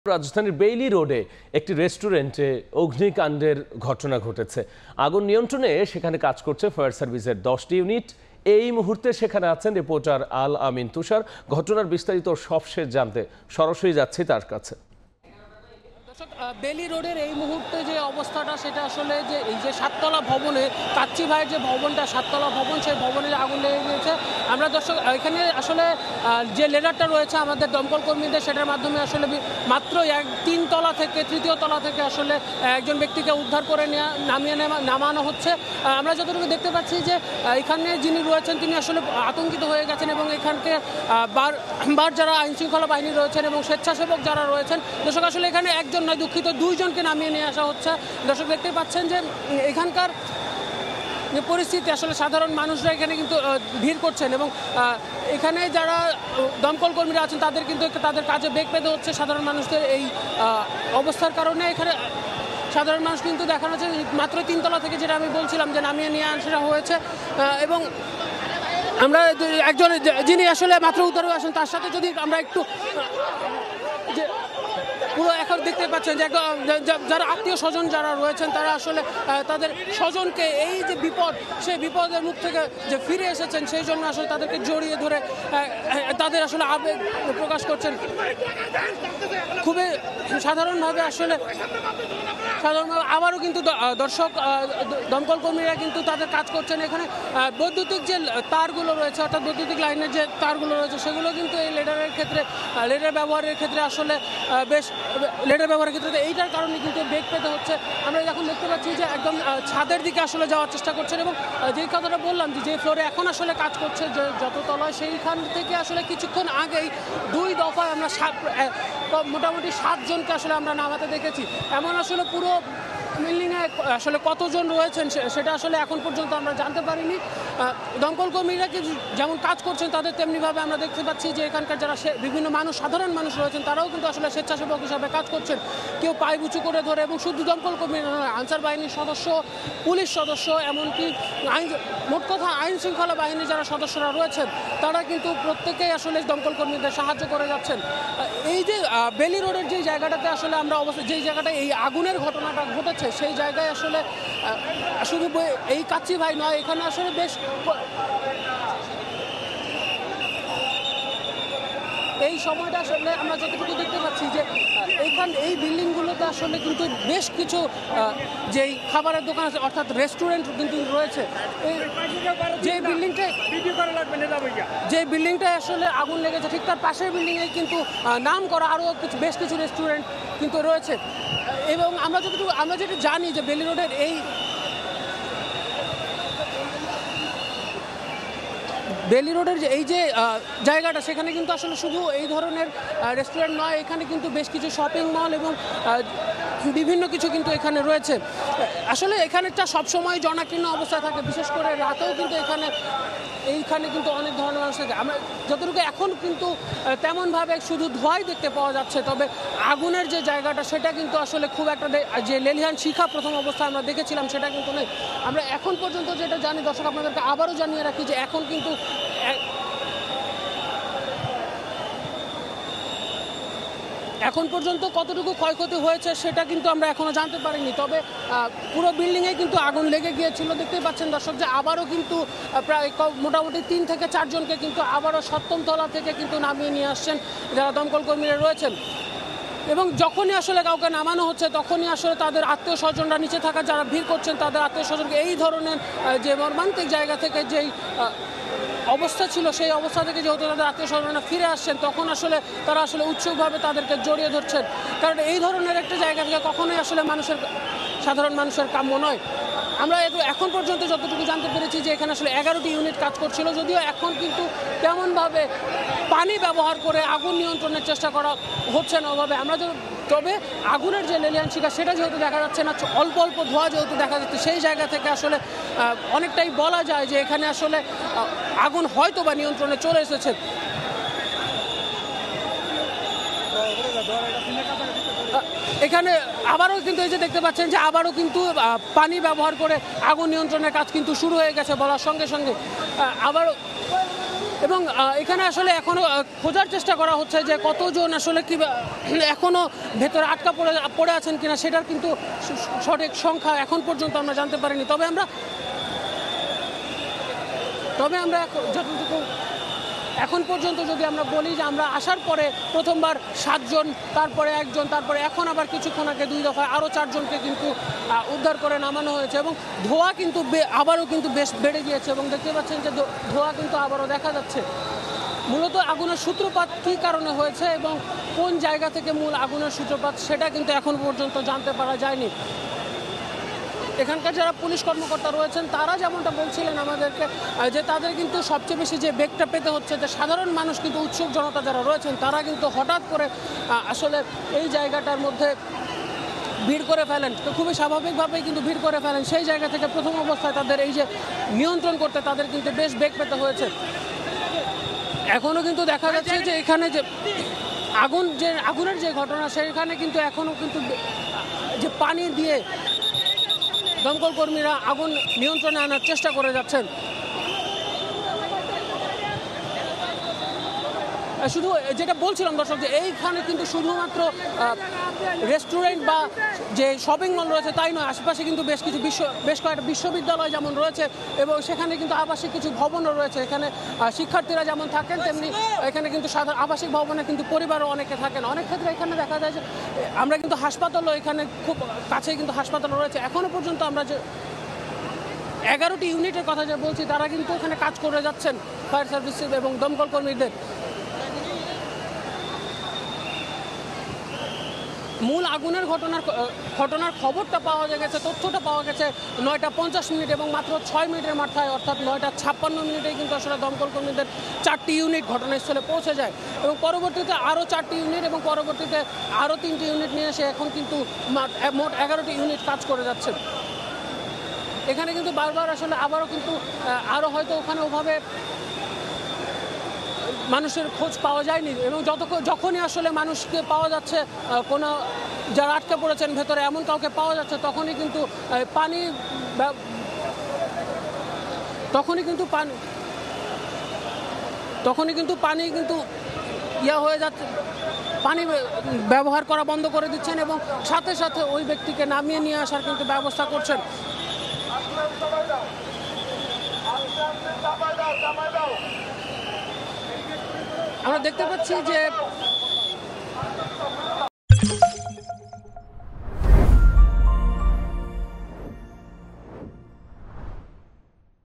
রাজধানীর বেইলি রোডে একটি রেস্টুরেন্টে অগ্নিকাণ্ডের ঘটনা ঘটেছে। আগুন নিয়ন্ত্রণে সেখানে কাজ করছে ফায়ার সার্ভিসের 10টি ইউনিট। এই মুহূর্তে সেখানে আছেন রিপোর্টার আল আমিন তুষার। ঘটনার বিস্তারিত সবশেষ জানতে সরাসরি যাচ্ছি তার কাছে। বেইলি রোডের এই মুহূর্তে যে অবস্থাটা সেটা আসলে যে এই যে 7তলা ভবনে কাচ্চি ভাইয়ের যে ভবনটা 7তলা ভবন, সেই ভবনে আগুন লেগে গিয়েছে। আমরা দর্শক এখানে আসলে যে লেডারটা রয়েছে আমাদের দমকল কর্মীদের, সেটার মাধ্যমে আসলে মাত্র 3 তলা থেকে 3য় তলা থেকে আসলে একজন ব্যক্তিকে উদ্ধার করে নামানো হচ্ছে। আমরা যতটুকু দেখতে পাচ্ছি যে এখানে যিনি রয়েছেন তিনি আসলে আতঙ্কিত হয়ে গেছেন এবং এখানকে বার যারা আইনশৃঙ্খলা বাহিনী রয়েছেন এবং স্বেচ্ছাসেবক যারা রয়েছেন, দর্শক আসলে এখানে একজন নয় দুঃখিত 2 জনকে নামিয়ে নিয়ে আসা হচ্ছে। দর্শক দেখতে পাচ্ছেন যে এখানকার যে পরিস্থিতি, আসলে সাধারণ মানুষরা এখানে কিন্তু ভিড় করছেন এবং এখানে যারা দমকল কর্মীরা আছেন তাদের কিন্তু তাদের কাজে বেগ পেতে হচ্ছে। সাধারণ মানুষদের এই অবস্থার কারণে এখানে সাধারণ মানুষ কিন্তু দেখানো যাচ্ছে মাত্র 3 তলা থেকে, যেটা আমি বলছিলাম যে নামিয়ে নিয়ে আসা হয়েছে। এবং আমরা একজন যিনি আসলে মাত্র উদ্ধার হয়ে আসেন তার সাথে যদি আমরা একটু যে পুরো এখন দেখতে পাচ্ছেন যে যারা আত্মীয় স্বজন যারা রয়েছেন তারা আসলে তাদের স্বজনকে এই যে বিপদ, সেই বিপদের মুখ থেকে যে ফিরে এসেছেন সেই জন্য আসলে তাদেরকে জড়িয়ে ধরে তাদের আসলে আবেগ প্রকাশ করছেন। খুবই সাধারণভাবে আসলে আবারও কিন্তু দর্শক দমকল কর্মীরা কিন্তু তাদের কাজ করছেন। এখানে বৈদ্যুতিক যে তারগুলো রয়েছে, অর্থাৎ বৈদ্যুতিক লাইনের যে তারগুলো রয়েছে, সেগুলো কিন্তু এই লেডার ব্যবহারের ক্ষেত্রে আসলে বেশ লেডার ব্যবহারের ক্ষেত্রে এইটার কারণে কিন্তু বেগ পেতে হচ্ছে। আমরা এখন দেখতে পাচ্ছি যে একদম ছাদের দিকে আসলে যাওয়ার চেষ্টা করছেন এবং যেই কথাটা বললাম যে ফ্লোরে এখন আসলে কাজ করছে যত তলায়, সেইখান থেকে আসলে কিছুক্ষণ আগেই 2 দফায় আমরা মোটামুটি 7 জনকে আসলে আমরা নামাতে দেখেছি। এমন আসলে পুরো বিল্ডিংয়ে আসলে কতজন রয়েছেন সেটা আসলে এখন পর্যন্ত আমরা জানতে পারিনি। দমকল কর্মীরা যেমন কাজ করছেন তাদের তেমনিভাবে আমরা দেখতে পাচ্ছি যে এখানকার যারা বিভিন্ন মানুষ, সাধারণ মানুষ রয়েছেন তারাও কিন্তু আসলে স্বেচ্ছাসেবক হিসাবে কাজ করছেন। কেউ পায়ে উঁচু করে ধরে, এবং শুধু দমকল কর্মী নয়, আনসার বাহিনীর সদস্য, পুলিশ সদস্য, এমনকি মোট কথা আইন শৃঙ্খলা বাহিনীর যারা সদস্যরা রয়েছেন তারা কিন্তু প্রত্যেকেই আসলে দমকল কর্মীদের সাহায্য করে যাচ্ছেন। এই যে বেইলি রোডের যে জায়গাটাতে আসলে আমরা যেই জায়গাটায় এই আগুনের ঘটনাটা ঘটেছে সেই জায়গায় আসলে শুধু এই কাচ্চি ভাই নয়, এখানে আসলে বেশ এই সময়টা আসলে আমরা যতটুকু দেখতে পাচ্ছি যে এই বিল্ডিংগুলোতে আসলে কিন্তু বেশ কিছু যেই খাবারের দোকান আছে, অর্থাৎ রেস্টুরেন্ট কিন্তু রয়েছে। যে বিল্ডিংটায় আসলে আগুন লেগেছে ঠিক তার পাশের বিল্ডিংয়ে কিন্তু নাম করা আরও বেশ কিছু রেস্টুরেন্ট কিন্তু রয়েছে। এবং আমরা যেটা জানি যে বেইলি রোডের এই যে জায়গাটা, সেখানে কিন্তু আসলে শুধু এই ধরনের রেস্টুরেন্ট নয়, এখানে কিন্তু বেশ কিছু শপিং মল এবং বিভিন্ন কিছু কিন্তু এখানে রয়েছে। আসলে এখানেটা সবসময় জনাকীর্ণ অবস্থায় থাকে, বিশেষ করে রাতেও কিন্তু এইখানে কিন্তু অনেক ধরনের মানুষ থাকে। আমরা যতটুকু এখন কিন্তু তেমনভাবে শুধু ধোঁয়াই দেখতে পাওয়া যাচ্ছে, তবে আগুনের যে জায়গাটা সেটা কিন্তু আসলে খুব একটা যে লেলিহান শিখা প্রথম অবস্থায় আমরা দেখেছিলাম সেটা কিন্তু নেই। আমরা এখন পর্যন্ত যেটা জানি, দর্শক আপনাদেরকে আবারও জানিয়ে রাখি যে এখন কিন্তু এখন পর্যন্ত কতটুকু ক্ষয়ক্ষতি হয়েছে সেটা কিন্তু আমরা এখনো জানতে পারিনি। তবে পুরো বিল্ডিংয়ে কিন্তু আগুন লেগে গিয়েছিল। দেখতেই পাচ্ছেন দর্শক যে আবারও কিন্তু প্রায় মোটামুটি 3 থেকে 4 জনকে কিন্তু আবারও 7ম তলা থেকে কিন্তু নামিয়ে নিয়ে আসছেন যারা দমকল কর্মীরা রয়েছেন। এবং যখনই আসলে কাউকে নামানো হচ্ছে তখনই আসলে তাদের আত্মীয় স্বজনরা, নিচে থাকা যারা ভিড় করছেন তাদের আত্মীয় স্বজনকে এই ধরনের যে মর্মান্তিক জায়গা থেকে যেই অবস্থা ছিল সেই অবস্থা থেকে যেহেতু তাদের আত্মীয় স্বজনরা ফিরে আসছেন, তখন আসলে তারা আসলে উৎসুকভাবে তাদেরকে জড়িয়ে ধরছেন। কারণ এই ধরনের একটা জায়গা থেকে কখনোই আসলে সাধারণ মানুষের কাম্য নয়। আমরা এখন পর্যন্ত যতটুকু জানতে পেরেছি যে এখানে আসলে 11টি ইউনিট কাজ করছিল, যদিও এখন কিন্তু তেমনভাবে পানি ব্যবহার করে আগুন নিয়ন্ত্রণের চেষ্টা করা হচ্ছে না ওভাবে। তবে আগুনের যে লেলিহান শিখা সেটা যেহেতু দেখা যাচ্ছে না, অল্প অল্প ধোঁয়া যেহেতু দেখা যাচ্ছে, সেই জায়গা থেকে আসলে অনেকটাই বলা যায় যে এখানে আসলে আগুন হয়তো বা নিয়ন্ত্রণে চলে এসেছে। এখানে আবারও কিন্তু এই যে দেখতে পাচ্ছেন যে আবারও কিন্তু পানি ব্যবহার করে আগুন নিয়ন্ত্রণের কাজ কিন্তু শুরু হয়ে গেছে বলার সঙ্গে সঙ্গে। আবারও এবং এখানে আসলে এখনো খোঁজার চেষ্টা করা হচ্ছে যে কতজন আসলে কি এখনো ভেতরে আটকা পড়ে আছেন কিনা, সেটার কিন্তু সঠিক সংখ্যা এখন পর্যন্ত আমরা জানতে পারিনি। তবে আমরা যতটুকু এখন পর্যন্ত যদি আমরা বলি যে আমরা আসার পরে প্রথমবার 7 জন, তারপরে 1 জন, তারপরে এখন আবার কিছুক্ষণ আগে 2 দফায় আরও 4 জনকে কিন্তু উদ্ধার করে নামানো হয়েছে এবং ধোঁয়া কিন্তু আবারও কিন্তু বেশ বেড়ে গিয়েছে এবং দেখতে পাচ্ছেন যে ধোঁয়া কিন্তু আবারও দেখা যাচ্ছে। মূলত আগুনের সূত্রপাত কী কারণে হয়েছে এবং কোন জায়গা থেকে মূল আগুনের সূত্রপাত সেটা কিন্তু এখন পর্যন্ত জানতে পারা যায়নি। এখানকার যারা পুলিশ কর্মকর্তা রয়েছেন তারা যেমনটা বলছিলেন আমাদেরকে যে তাদের কিন্তু সবচেয়ে বেশি যে বেগটা পেতে হচ্ছে যে সাধারণ মানুষ কিন্তু উৎসুক জনতা যারা রয়েছেন তারা কিন্তু হঠাৎ করে আসলে এই জায়গাটার মধ্যে ভিড় করে ফেলেন, তো খুবই স্বাভাবিকভাবেই কিন্তু ভিড় করে ফেলেন। সেই জায়গা থেকে প্রথম অবস্থায় তাদের এই যে নিয়ন্ত্রণ করতে তাদের কিন্তু বেশ বেগ পেতে হয়েছে। এখনও কিন্তু দেখা যাচ্ছে যে এখানে যে আগুনের যে ঘটনা সেখানে কিন্তু এখনও কিন্তু যে পানি দিয়ে দমকল কর্মীরা আগুন নিয়ন্ত্রণে আনার চেষ্টা করে যাচ্ছেন। শুধু যেটা বলছিলাম দর্শক যে এইখানে কিন্তু শুধুমাত্র রেস্টুরেন্ট বা যে শপিং মল রয়েছে তাই নয়, আশেপাশে কিন্তু বেশ কয়েকটা বিশ্ববিদ্যালয় যেমন রয়েছে এবং সেখানে কিন্তু আবাসিক কিছু ভবনও রয়েছে। এখানে শিক্ষার্থীরা যেমন থাকেন তেমনি এখানে কিন্তু সাধারণ আবাসিক ভবনে কিন্তু পরিবারও অনেকে থাকেন। অনেক ক্ষেত্রে এখানে দেখা যায় যে আমরা কিন্তু হাসপাতালও এখানে খুব কাছেই কিন্তু হাসপাতাল রয়েছে। এখনও পর্যন্ত আমরা যে 11টি ইউনিটের কথা যে বলছি তারা কিন্তু এখানে কাজ করে যাচ্ছেন, ফায়ার সার্ভিস এবং দমকল কর্মীদের। মূল আগুনের ঘটনার খবরটা পাওয়া গেছে, তথ্যটা পাওয়া গেছে 9টা 50 এবং মাত্র 6 মিনিটের মাথায় অর্থাৎ 9টা 56 কিন্তু আসলে দমকল কর্মীদের 4টি ইউনিট ঘটনাস্থলে পৌঁছে যায় এবং পরবর্তীতে আরও 4টি ইউনিট এবং পরবর্তীতে আরও 3টি ইউনিট নিয়ে এসে এখন কিন্তু মোট 11টি ইউনিট কাজ করে যাচ্ছে। এখানে কিন্তু বারবার আসলে আবারও কিন্তু আরও হয়তো ওখানে ওভাবে মানুষের খোঁজ পাওয়া যায়নি এবং যখনই আসলে মানুষকে পাওয়া যাচ্ছে, কোনো যারা আটকে পড়েছেন ভেতরে এমন কাউকে পাওয়া যাচ্ছে তখনই কিন্তু পানি কিন্তু হয়ে যাচ্ছে, পানি ব্যবহার করা বন্ধ করে দিচ্ছেন এবং সাথে সাথে ওই ব্যক্তিকে নামিয়ে নিয়ে আসার কিন্তু ব্যবস্থা করছেন। আমরা দেখতে পাচ্ছি যে